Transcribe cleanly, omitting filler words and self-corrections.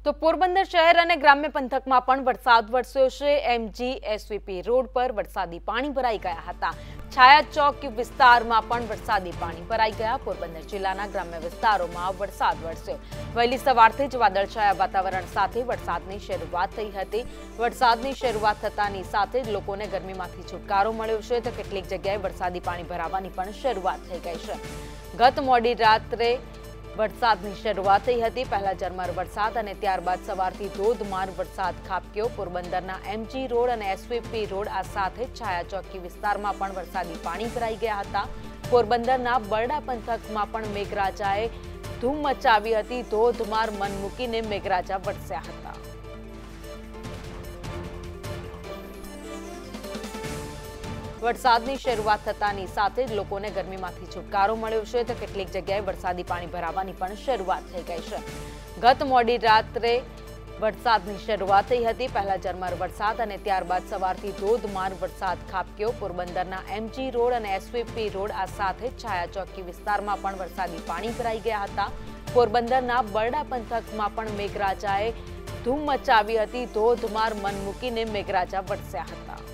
તો પોરબંદર શહેર અને ગ્રામ્ય પંથકમાં પણ વરસાદ વરસ્યો છે। એમજી એસવીપી રોડ પર વરસાદી પાણી ભરાઈ ગયા હતા। છાયા ચોક વિસ્તારમાં પણ વરસાદી પાણી ભરાઈ ગયા। પોરબંદર જિલ્લાના ગ્રામ્ય વિસ્તારોમાં વરસાદ વરસ્યો। વહેલી સવારથી જ વાદળછાયા વાતાવરણ સાથે વરસાદની શરૂઆત થઈ હતી। વરસાદની શરૂઆત થતાની સાથે જ લોકોને ગરમીમાંથી છુટકારો મળ્યો છે, તો કેટલીક જગ્યાએ વરસાદી પાણી ભરાવાની પણ શરૂઆત થઈ ગઈ છે। ગત મોડી રાત્રે વરસાદની શરૂઆત થઈ હતી। પહેલા ઝરમર વરસાદ અને ત્યારબાદ સવારથી ધોધમાર વરસાદ ખાબક્યો। પોરબંદરના એમજી રોડ અને એસવીપી રોડ આ સાથે છાયા ચોકી વિસ્તારમાં પણ વરસાદી પાણી ભરાઈ ગયા હતા। પોરબંદરના બરડા પંથકમાં પણ મેઘરાજાએ ધૂમ મચાવી હતી। ધોધમાર મન મૂકીને મેઘરાજા વરસ્યા હતા। વરસાદની શરૂઆત થતાની સાથે જ લોકોને ગરમીમાંથી છુટકારો મળ્યો છે, તો કેટલીક જગ્યાએ વરસાદી પાણી ભરાવાની પણ શરૂઆત થઈ ગઈ છે। ગત મોડી રાત્રે વરસાદની શરૂઆત થઈ હતી। પહેલા ઝરમર વરસાદ અને ત્યારબાદ સવારથી ધોધમાર વરસાદ ખાબક્યો। પોરબંદરના એમજી રોડ અને એસવીપી રોડ આ સાથે છાયા ચોકી વિસ્તારમાં પણ વરસાદી પાણી ભરાઈ ગયા હતા। પોરબંદરના બરડા પંથકમાં પણ મેઘરાજાએ ધૂમ મચાવી હતી। ધોધમાર મન મૂકીને મેઘરાજા વરસ્યા હતા।